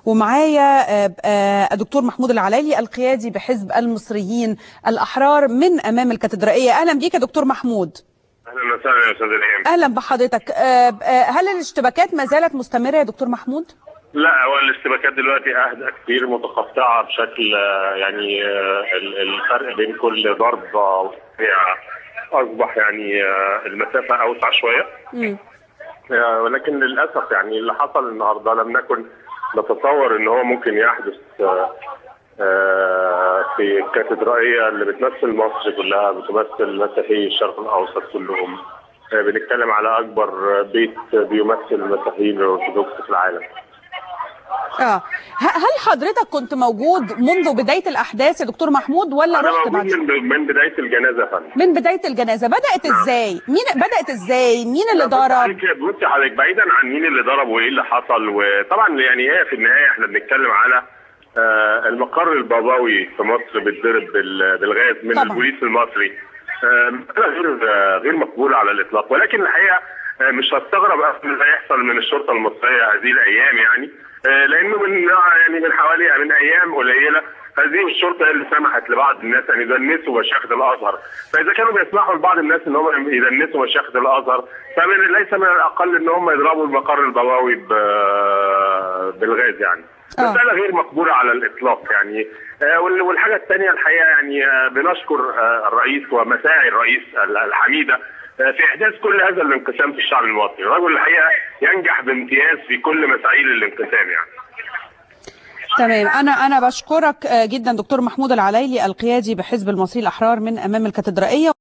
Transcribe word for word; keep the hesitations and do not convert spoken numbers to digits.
ومعايا الدكتور محمود العلايلي القيادي بحزب المصريين الأحرار من أمام الكاتدرائية. أهلا بيك يا دكتور محمود. اهلا وسهلا يا استاذ ريم. أهلا بحضرتك. هل الاشتباكات ما زالت مستمرة يا دكتور محمود؟ لا، هو الاشتباكات دلوقتي اهدى كتير، متقطعه بشكل يعني الفرق بين كل ضربه اصبح يعني المسافه اوسع شويه. امم ولكن للاسف يعني اللي حصل النهارده لم نكن نتصور ان هو ممكن يحدث في الكاتدرائيه اللي بتمثل مصر كلها، بتمثل مسيحي الشرق الاوسط كلهم. بنتكلم على اكبر بيت بيمثل المسيحيين الارثوذكس في العالم. اه هل حضرتك كنت موجود منذ بدايه الاحداث يا دكتور محمود ولا أنا رحت بعد؟ من من بدايه الجنازه يا فندم. من بدايه الجنازه بدات ازاي؟ مين بدات ازاي؟ مين اللي ضرب؟ بصي حضرتك، بعيدا عن مين اللي ضرب وايه اللي حصل، وطبعا يعني هي في النهايه احنا بنتكلم على آه المقر البابوي في مصر بيتضرب بالغاز من طبعا. البوليس المصري. آه غير آه غير مقبول على الاطلاق، ولكن الحقيقه آه مش هستغرب اللي هيحصل من الشرطه المصريه هذه الايام، يعني آه لانه من يعني من حوالي من ايام قليله هذه الشرطه اللي سمحت لبعض الناس ان يدنسوا مشايخ الازهر، فاذا كانوا بيسمحوا لبعض الناس ان هم يدنسوا مشايخ الازهر فمن ليس من الاقل ان هم يضربوا المقر البابوي بالغاز، يعني مسألة غير مقبولة على الإطلاق. يعني آه والحاجة الثانية الحقيقة يعني آه بنشكر آه الرئيس ومساعي الرئيس الحميدة آه في إحداث كل هذا الانقسام في الشعب المصري. الرجل الحقيقة ينجح بامتياز في كل مساعيل الانقسام يعني. تمام. أنا أنا بشكرك جدا دكتور محمود العلايلي القيادي بحزب المصريين الأحرار من أمام الكاتدرائية.